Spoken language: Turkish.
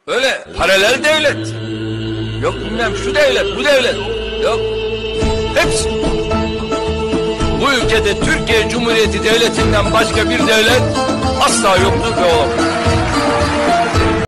Öyle paralel devlet. Yok bilmem şu devlet, bu devlet. Yok. Hepsi. Bu ülkede Türkiye Cumhuriyeti Devleti'nden başka bir devlet asla yoktur ve olamaz.